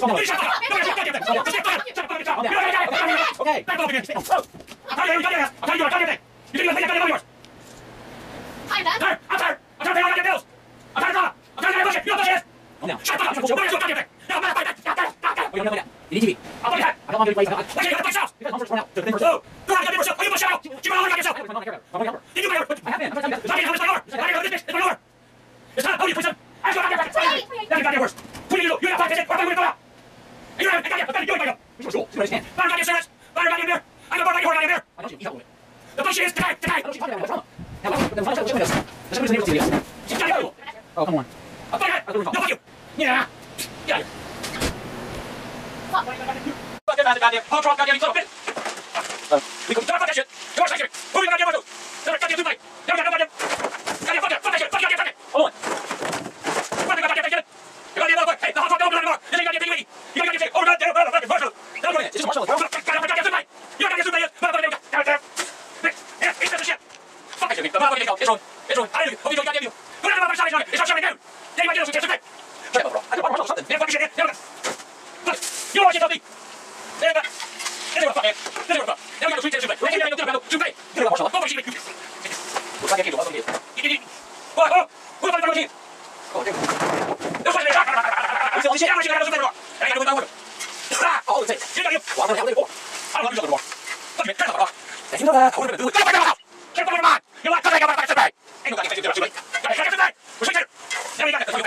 Oh, come on. No, fuck you! Yeah! Yeah! Fuck! Goddamn punk rock, goddamn you son of a bitch! We couldn't fuck that shit! You want to say shit? Who are you goddamn to? Never goddamn do money! Never goddamn goddamn! Goddamn fuck that shit! Fuck that shit! Hold on! What the goddamn shit? You goddamn motherfucker! Hey, the hot rock don't anymore! You ain't goddamn DVD! You goddamn say, oh goddamn motherfucking Marshall! That's what it is. It's just Marshall. Goddamn goddamn somebody! You goddamn somebody! Motherfucking goddamn! Yeah, it's the shit! Fuck that shit! The motherfucking it's wrong! It's wrong! I don't know. Hope you don't goddamn you! Put it on the motherfucking side! It's not shutting down! They might get us to get shut up, bro. I don't want something. Damn fucking shit. Damn it. You don't want to get something. Damn it. Damn it. Fuck it. Damn it. Now we got to sweet Tuesday. We're going to go Tuesday. Damn it, Marshall. Go for it. What's that game? What's that game? What? Oh, who's the fucking team? Oh, damn. There's one. We see all this shit. I'm going to go to the door. And I got to go to the door. Oh, it's it. You got to go. Well, I'm going to have to go. I don't want to do the door. Fuck it. Turn the door. That's you know that. I want to do it. Go back to the house. Get the fucking mind. You know what? Come back. Come back. Come back. Ain't no goddamn thing to do. Got it. We're sweet. Now we got it.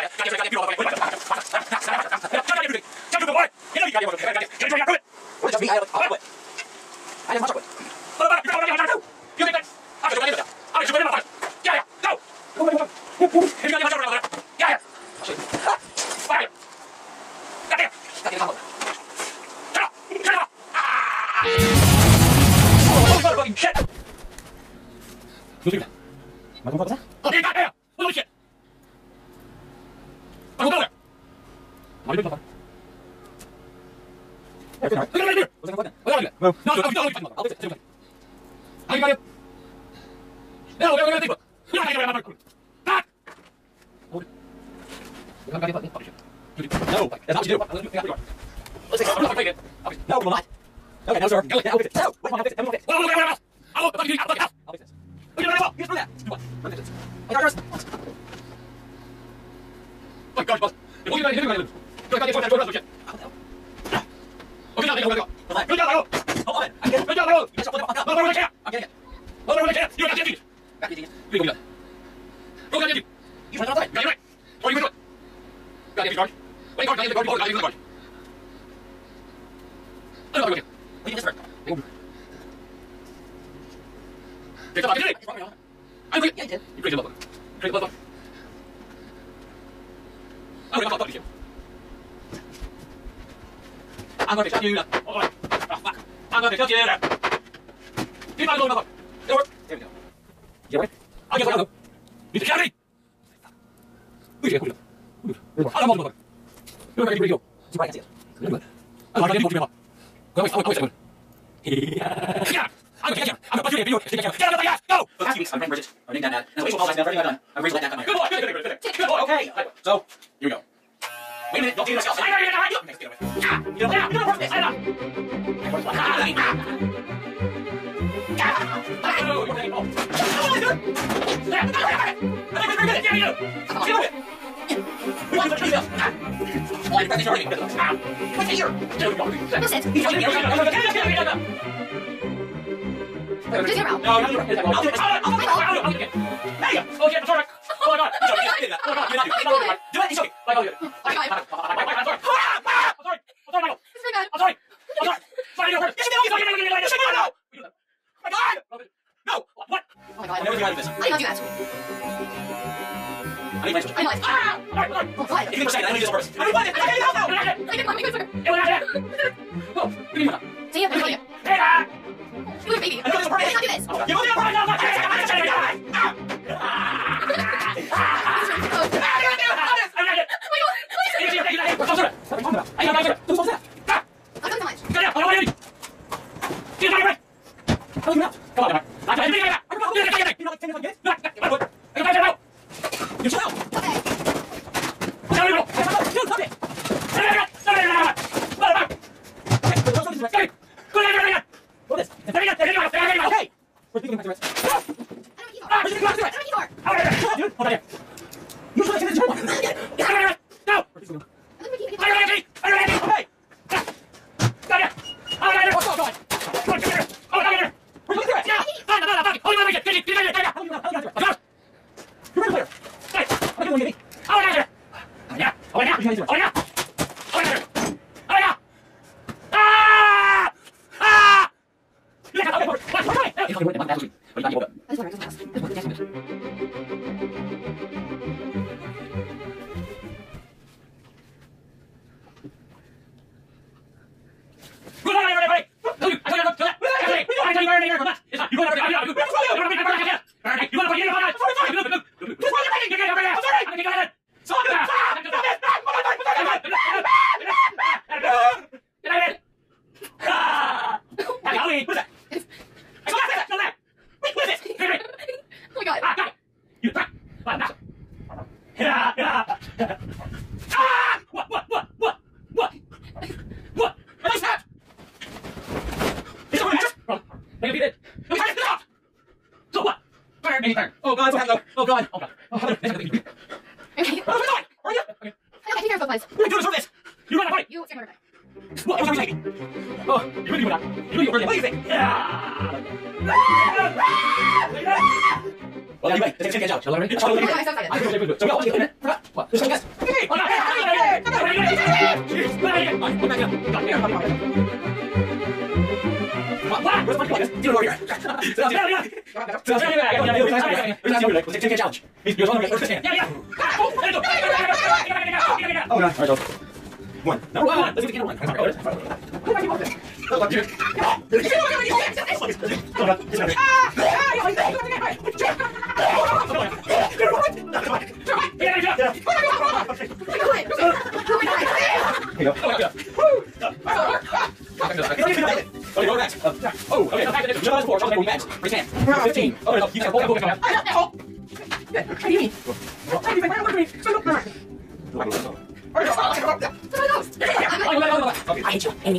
No, we're not. Okay, no, sir. No, no, no. I'll fix it. No, I'll fix it. You don't know. You just do that. What? I got yours. Oh, gosh, boss. If you got it, you got it. You got it. Okay, now they go. Good job, hold on. I'm getting. Good job, hold. Yes, I'm getting it. I'm getting it. Hold on, you got it. Back to you. You go. Go get it. You try to outside. Got it right. Or you go do it. Got it, guard. Wait, guard. Got it, guard. Got it, guard. Okay. What do you first? Take the bucket. I'm good. Yeah, you did. You crazy motherfucker. Crazy motherfucker. I'm gonna fuck you. I'm gonna cut you. Oh, fuck. I'm gonna cut you. Keep on going, motherfucker. It'll work. There we go. You ready? I'll get one. You can carry. Who's here? I'm on, motherfucker. You're ready to go. See if I can see it. I'm gonna get you. Go away, yeah. I'm gonna get you. I'm gonna put you in the video. Get out of my ass. Go! The past few weeks, I'm Dad. I'm named Dad. And Rachel apologized for everything I've done. I'm Rachel Dad. Good boy. Good boy. Okay. So, here we go. Wait a minute. Don't do yourself. I know you're not. You don't work this. I know. Oh God! Oh God! Oh God! Okay. I take care of supplies. What are you doing this? You run away! You stand over there. What? What are you taking? Oh, you really do that. You really do that. Well, anyway, let's take a challenge. Oh, I'm so excited. So we all watch it. What? Just like this. Oh, no. What? Where's my plug? Deal over here. Take a challenge. You're one of the first hand. Yeah. Oh, God. All right, go. One. Number one. Let's see if we can one. Okay, go next. Oh, okay. Just 4. Just next. Raise hand. 15. Oh, no. You can hold it. What do you mean? I hate you. Amy.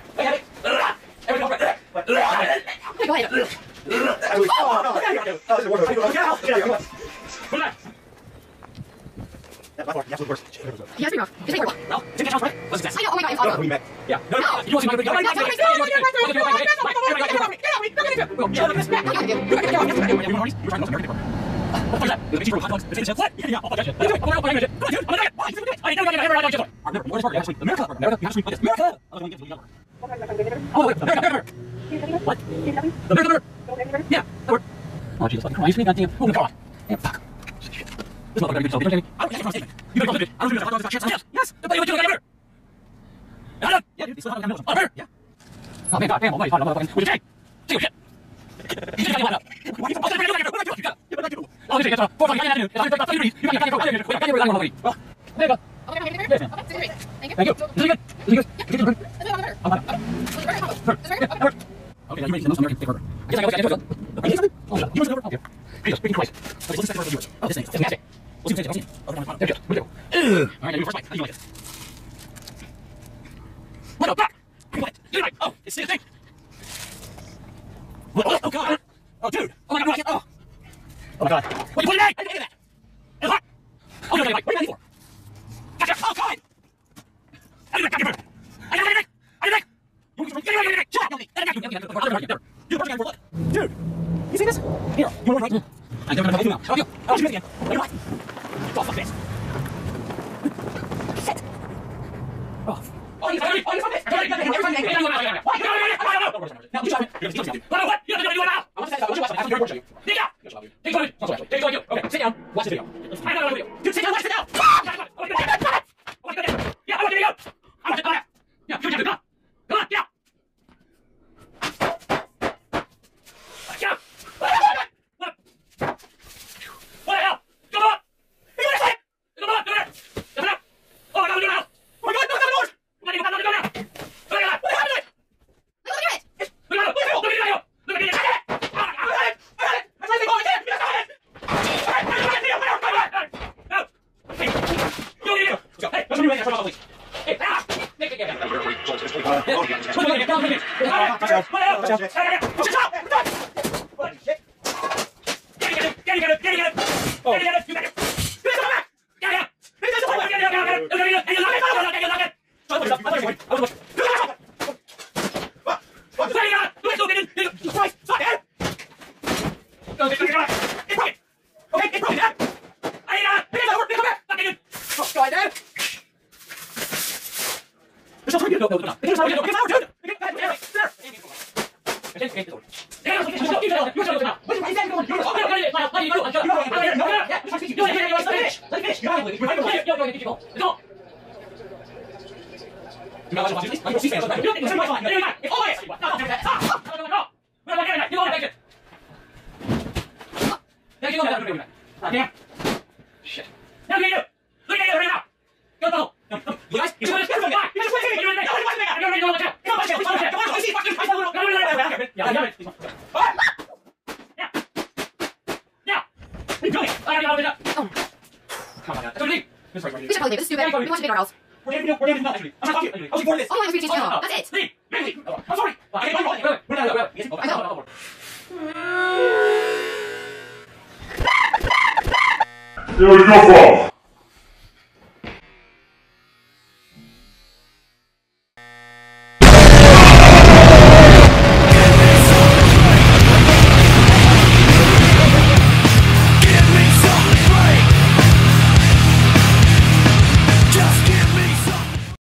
65. That last one, the absolute worst. He has to be rough. Just make it work. Well, it's a chance, right? What's success? I know. Oh my god, it's awful. We met. Yeah. No, you want to see my What? The America? Yeah. Oh, Jesus fucking Christ. Goddamn. Oh, God. Yeah, fuck. Shit. This motherfucker did something. I don't get it. You better it. I don't do this. I don't do this. Yes. The buddy went to the guy. Yeah, dude. He's still having a better. Yeah. Oh, man, goddamn. Almighty. Motherfucking. What'd you say? Say your shit. You just got me up. What are you fucking doing? What are you doing? Oh, this is it. 4 o'clock. You got to you got to there you go. Okay, okay, okay. Thank you. Thank you. Is it good? Is it good? This is better. Okay, now you ready to the most American burger. I guess I got it. Are you something? Oh, shut up. You want to go? Okay. Jesus, freaking Christ. Okay, let's listen to the viewers. Oh, this thing. It's nasty. We'll see what it tastes. I'll see it. There it goes. Here we go. All right, now you first bite. How do you like it? What the fuck? What? You like? Oh, it's the thing. What? Oh, God. Oh, dude. Oh, my God. Oh. Oh, my God. What are you putting in? I didn't do that. It's hot. Oh, no, what are you ready for? Gotcha. Oh, God. I didn't make it. I didn't make it. Dude, you see this? Here, you want right? I'm going to help you out. Help you. Oh, shoot again. What? Oh, fuck this. Shit. Oh. Oh, you fuck this. Oh, you fuck this. What? You have to do it now. I want to say something. I want to show you. Take it out. Take it out. Take it out. Okay, sit down. Watch the video. I don't know the video. Dude, sit down. Watch the video. Yeah, I want the video. I want it. Yeah, you have to go. Come on, get out! Get out! What the hell? Come on! You want to say? Come on, come here! Come on! Oh my God, we're doing it now! Oh my God, no, no, no! Look at that, look at that! Look at that! What happened? Look at it! Look at it! Look at it! Look at it! Look at it! I got it! I'm trying to go again! You got it! No! Hey! You! Let's go! Hey, let's move in there. Hey, ah! Nick, get out! Shit. Now you do. Look at you right now. Go, go. You guys, you're just going to die. You're just waiting. You're going to die. You're going to die. Come on, come on, come on. See, fucking. Yeah. Yeah. What are you doing? I got it. Oh. Come on, that's what we should probably leave. This is stupid. We want to make our house. We're doing not actually. I'm not talking to you. I was born this. Oh, I'm going to channel. That's it. Leave. I'm sorry. I know. You're your fault.